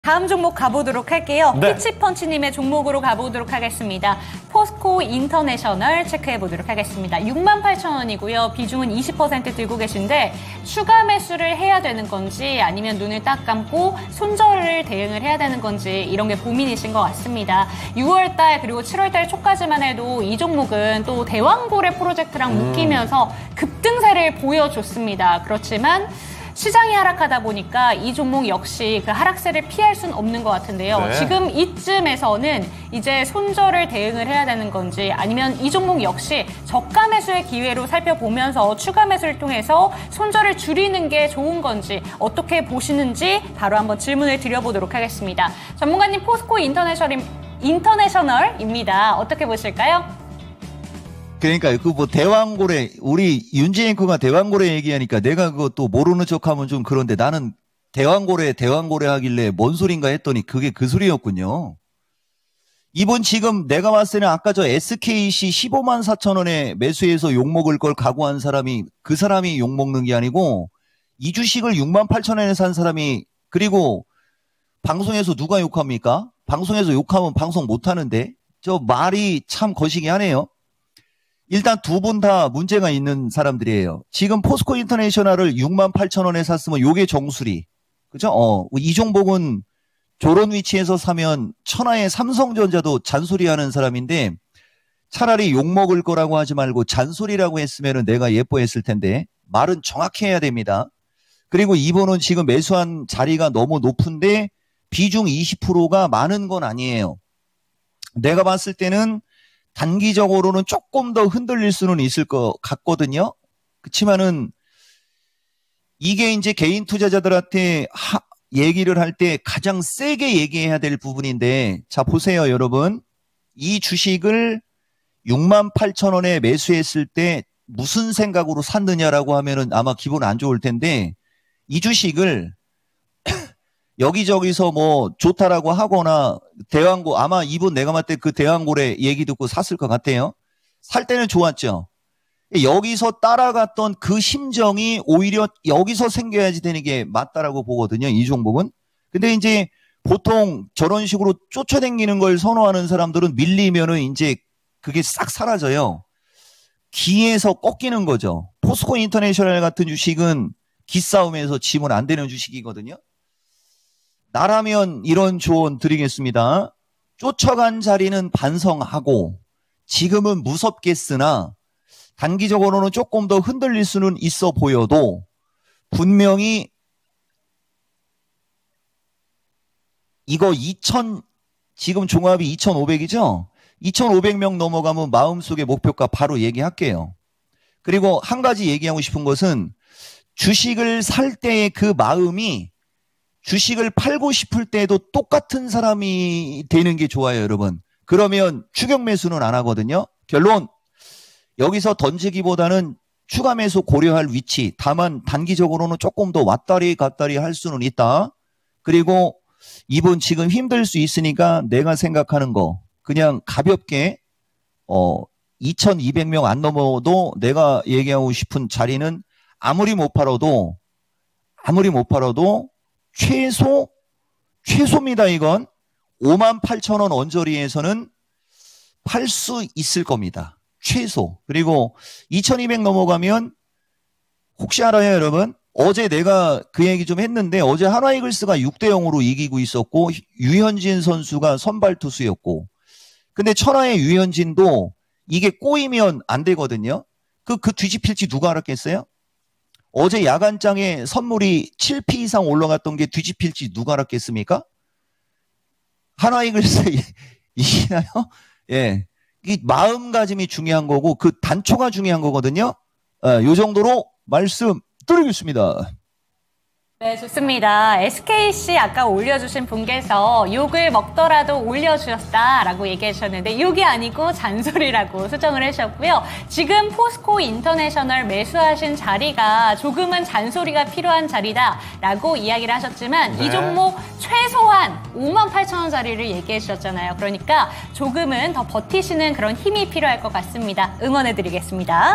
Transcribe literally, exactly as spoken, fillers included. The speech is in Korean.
다음 종목 가보도록 할게요. 네. 피치펀치님의 종목으로 가보도록 하겠습니다. 포스코 인터내셔널 체크해보도록 하겠습니다. 육만 팔천 원이고요. 비중은 이십 퍼센트 들고 계신데 추가 매수를 해야 되는 건지 아니면 눈을 딱 감고 손절을 대응을 해야 되는 건지 이런 게 고민이신 것 같습니다. 유월 달 그리고 칠월 달 초까지만 해도 이 종목은 또 대왕고래 프로젝트랑 묶이면서 급등세를 보여줬습니다. 그렇지만 시장이 하락하다 보니까 이 종목 역시 그 하락세를 피할 수는 없는 것 같은데요. 네. 지금 이쯤에서는 이제 손절을 대응을 해야 되는 건지 아니면 이 종목 역시 저가 매수의 기회로 살펴보면서 추가 매수를 통해서 손절을 줄이는 게 좋은 건지 어떻게 보시는지 바로 한번 질문을 드려보도록 하겠습니다. 전문가님, 포스코 인터내셔널, 인터내셔널입니다. 어떻게 보실까요? 그러니까 그 뭐 대왕고래, 우리 윤지 앵커가 대왕고래 얘기하니까 내가 그거 또 모르는 척하면 좀 그런데 나는 대왕고래 대왕고래 하길래 뭔 소린가 했더니 그게 그 소리였군요. 이번 지금 내가 봤을 때는 아까 저 에스케이씨 십오만 사천 원에 매수해서 욕먹을 걸 각오한 사람이 그 사람이 욕먹는 게 아니고 이 주식을 육만 팔천 원에 산 사람이, 그리고 방송에서 누가 욕합니까? 방송에서 욕하면 방송 못하는데 저 말이 참 거시기 하네요. 일단 두 분 다 문제가 있는 사람들이에요. 지금 포스코 인터내셔널을 육만 팔천 원에 샀으면 요게 정수리. 그죠? 어, 이 종목은 저런 위치에서 사면 천하의 삼성전자도 잔소리하는 사람인데 차라리 욕먹을 거라고 하지 말고 잔소리라고 했으면 내가 예뻐했을 텐데 말은 정확히 해야 됩니다. 그리고 이분은 지금 매수한 자리가 너무 높은데 비중 이십 퍼센트가 많은 건 아니에요. 내가 봤을 때는 단기적으로는 조금 더 흔들릴 수는 있을 것 같거든요. 그렇지만은 이게 이제 개인 투자자들한테 하, 얘기를 할 때 가장 세게 얘기해야 될 부분인데, 자 보세요 여러분. 이 주식을 육만 팔천 원에 매수했을 때 무슨 생각으로 샀느냐라고 하면은 아마 기분 안 좋을 텐데, 이 주식을 여기저기서 뭐 좋다라고 하거나 대왕고, 아마 이분 내가 봤을 때 그 대왕고래 얘기 듣고 샀을 것 같아요. 살 때는 좋았죠. 여기서 따라갔던 그 심정이 오히려 여기서 생겨야지 되는 게 맞다라고 보거든요, 이 종목은. 근데 이제 보통 저런 식으로 쫓아다니는 걸 선호하는 사람들은 밀리면은 이제 그게 싹 사라져요. 기에서 꺾이는 거죠. 포스코 인터내셔널 같은 주식은 기싸움에서 지면 안 되는 주식이거든요. 나라면 이런 조언 드리겠습니다. 쫓아간 자리는 반성하고 지금은 무섭겠으나 단기적으로는 조금 더 흔들릴 수는 있어 보여도 분명히 이거 이천, 지금 종합이 이천오백이죠? 이천오백 명 넘어가면 마음속의 목표가 바로 얘기할게요. 그리고 한 가지 얘기하고 싶은 것은 주식을 살 때의 그 마음이 주식을 팔고 싶을 때에도 똑같은 사람이 되는 게 좋아요, 여러분. 그러면 추격 매수는 안 하거든요. 결론, 여기서 던지기보다는 추가 매수 고려할 위치, 다만 단기적으로는 조금 더 왔다리 갔다리 할 수는 있다. 그리고 이분 지금 힘들 수 있으니까 내가 생각하는 거 그냥 가볍게 어 이천이백 명 안 넘어도 내가 얘기하고 싶은 자리는 아무리 못 팔아도 아무리 못 팔아도 최소, 최소입니다, 이건. 오만 팔천 원 언저리에서는 팔 수 있을 겁니다. 최소. 그리고 이천이백 넘어가면 혹시 알아요, 여러분? 어제 내가 그 얘기 좀 했는데 어제 한화이글스가 육 대 영으로 이기고 있었고 유현진 선수가 선발 투수였고, 근데 천하의 유현진도 이게 꼬이면 안 되거든요. 그, 그 뒤집힐지 누가 알았겠어요? 어제 야간장에 선물이 칠 피 이상 올라갔던 게 뒤집힐지 누가 알았겠습니까? 한화이글스 이기나요? 예. 이 마음가짐이 중요한 거고 그 단초가 중요한 거거든요. 어, 요 정도로 말씀드리겠습니다. 네, 좋습니다. 에스케이씨 아까 올려주신 분께서 욕을 먹더라도 올려주셨다라고 얘기해 주셨는데 욕이 아니고 잔소리라고 수정을 해주셨고요. 지금 포스코 인터내셔널 매수하신 자리가 조금은 잔소리가 필요한 자리다라고 이야기를 하셨지만 네. 이 종목 최소한 오만 팔천 원짜리를 얘기해 주셨잖아요. 그러니까 조금은 더 버티시는 그런 힘이 필요할 것 같습니다. 응원해 드리겠습니다.